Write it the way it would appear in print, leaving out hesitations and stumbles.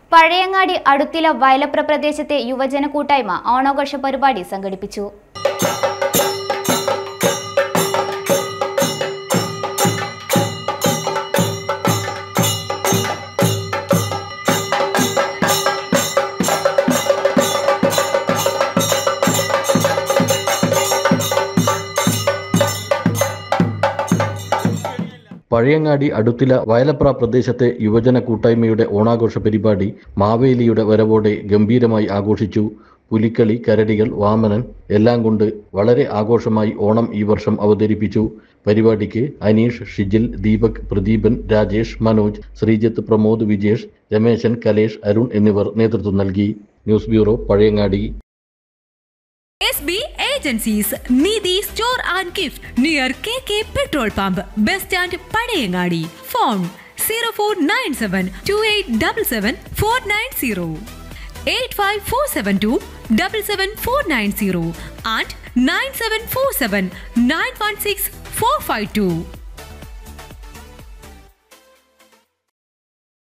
പഴയങ്ങാടി അടുത്തില വയലപ പ്രദേശത്തെ യുവജന കൂട്ടായ്മ ഓണാഘോഷ പരിപാടി സംഘടിപ്പിച്ചു. പഴയങ്ങാടി അടുത്തില വയലപ്ര പ്രദേശത്തെ യുവജന കൂട്ടായ്മയുടെ ഓണാഘോഷ പരിപാടി മാവേലിയുടെ വരവോടെ ഗംഭീരമായി ആഘോഷിച്ചു. പുലിക്കളി, കരടികൾ, വാമനൻ എല്ലാം കൊണ്ട് വളരെ ആഘോഷമായി ഓണം ഈ വർഷം അവതരിപ്പിച്ചു. പരിപാടിക്ക് അനീഷ്, ഷിജിൽ, ദീപക്, പ്രദീപൻ, രാജേഷ്, മനോജ്, ശ്രീജിത്ത്, പ്രമോദ്, വിജേഷ്, രമേശൻ, കലേഷ്, അരുൺ എന്നിവർ നേതൃത്വം നൽകി. News bureau, Pazhayangadi. SB Agencies, Nidhi Store and Gift near KK Petrol Pump, Bus Stand, Pazhayangadi. Phone 0497 2877 490 85472 77490 and 9747 916 452.